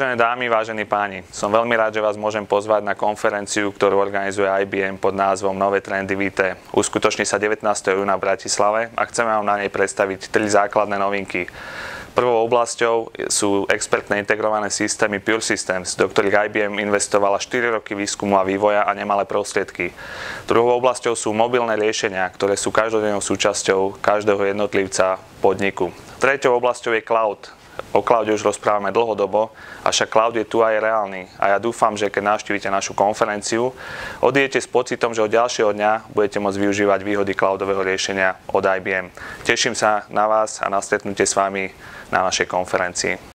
Vážené dámy, vážení páni, som veľmi rád, že vás môžem pozvať na konferenciu, ktorú organizuje IBM pod názvom Nové trendy v IT. Uskutoční sa 19. júna v Bratislave a chceme vám na nej predstaviť 3 základné novinky. Prvou oblasťou sú expertné integrované systémy Pure Systems, do ktorých IBM investovala 4 roky výskumu a vývoja a nemalé prostriedky. Druhou oblasťou sú mobilné riešenia, ktoré sú každodennou súčasťou každého jednotlivca podniku. Treťou oblasťou je cloud. O cloude už rozprávame dlhodobo, avšak cloud je tu a je reálny. A ja dúfam, že keď navštívite našu konferenciu, odídete s pocitom, že od ďalšieho dňa budete môcť využívať výhody cloudového riešenia od IBM. Teším sa na vás a na stretnutie s vami na našej konferencii.